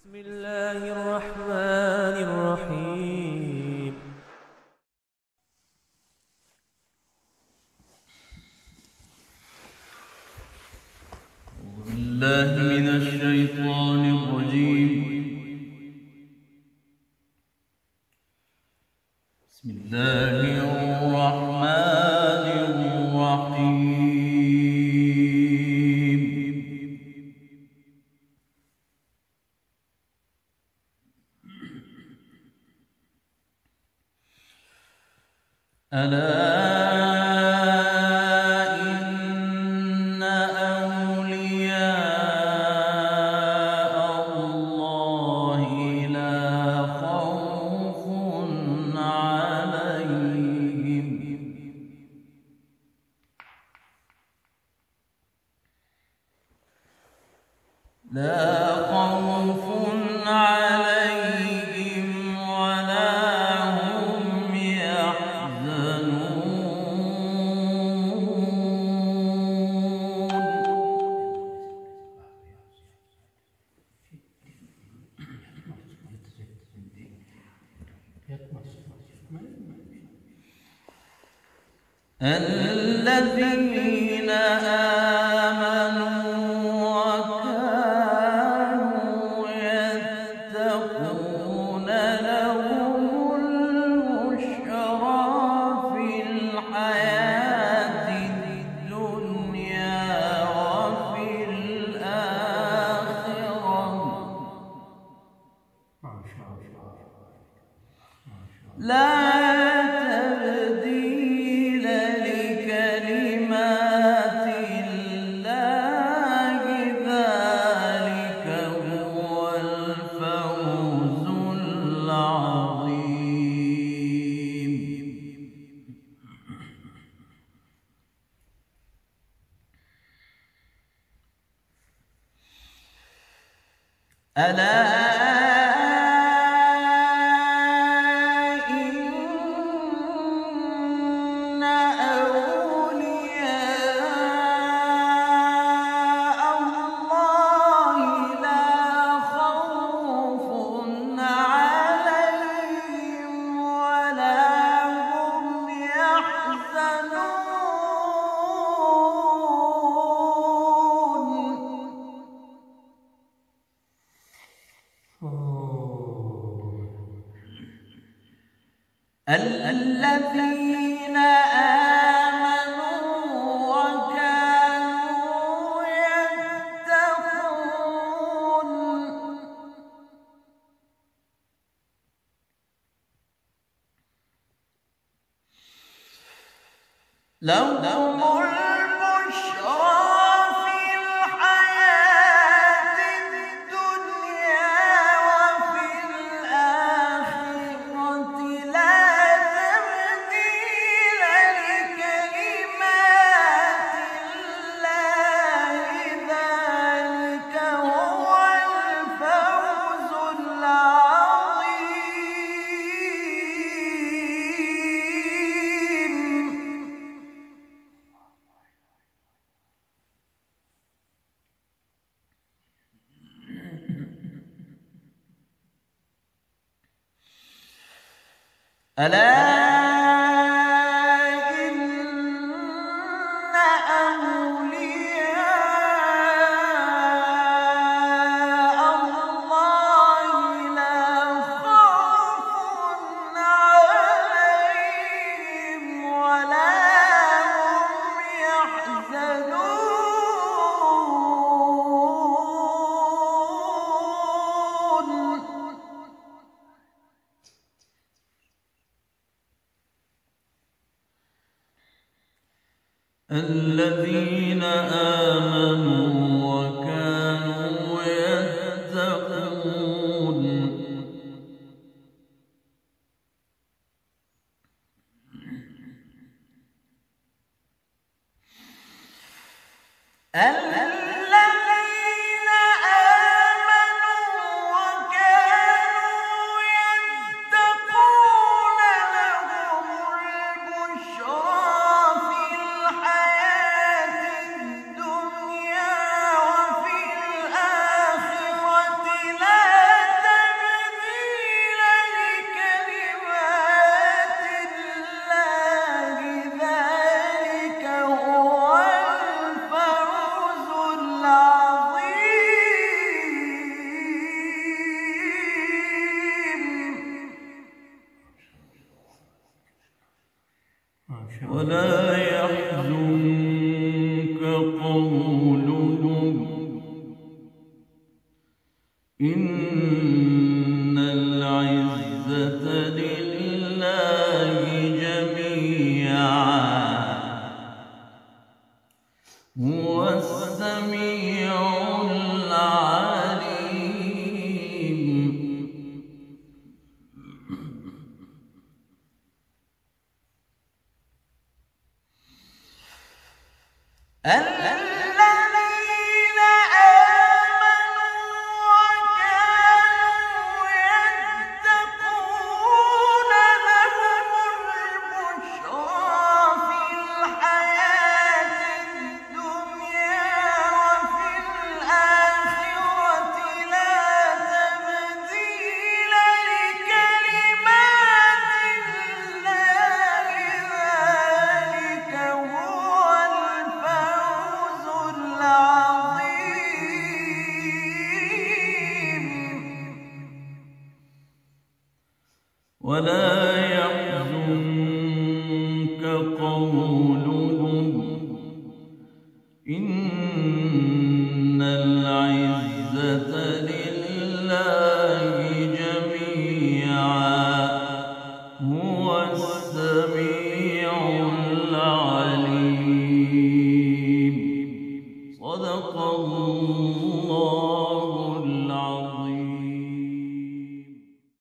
بسم الله الرحمن الرحيم. أعوذ بالله من الشيطان الرجيم. بسم الله الرحمن الرحيم. ألا إن أولياء الله لا خوف عليهم ولا هم يحزنون. الذين آمنوا وكانوا يتقون لهم البشرى في الحياة الدنيا وفي الآخرة لا تبديل لكلمات الله ذلك هو الفوز العظيم. ألا الذين آمنوا وكانوا يتقون لهم البشرى في الحياة الدنيا وفي الآخرة لا تبديل لكلمات الله ذلك هو الفوز العظيم. ألا إن أولياء الله لا خوف عليهم ولا هم يحزنون. الذين آمنوا وكانوا يتقون الذين آمنوا وكانوا يتقون لهم البشرى في الحياة الدنيا وفي الآخرة لا ولا يحزنك قولهم إن العزة لله جميعا هو السميع العليم. الذين آمنوا وكانوا يتقون لهم البشرى في الحياة الدنيا وفي الآخرة لا تبديل لكلمات الله ذلك هو الفوز العظيم. ولا يحزنك قولهم إن